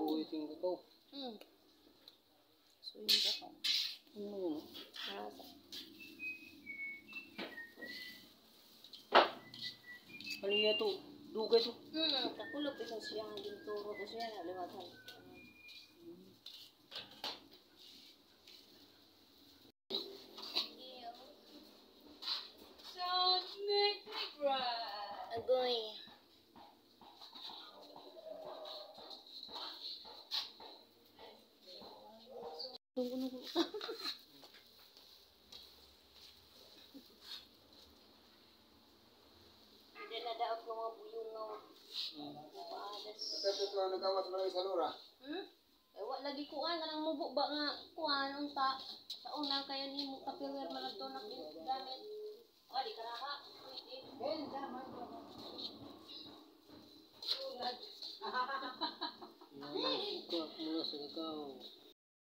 Suwiting ko to. Suwing ka ko. Ano yun? Nasa. Ano yan to? Dugay to? Kakulog isa siya nga ginturo ko siya na liwatan. Agoy. Tunggu. Hindi na daot mga buyungaw. Ito na nagawas mo lang sa lura. Ewa lagi kuan kanang mubo ba nga kuan unta. Sa una kayo ni mo kapiwer malagtonak din gamit. O di karaha. Ben, daman ko.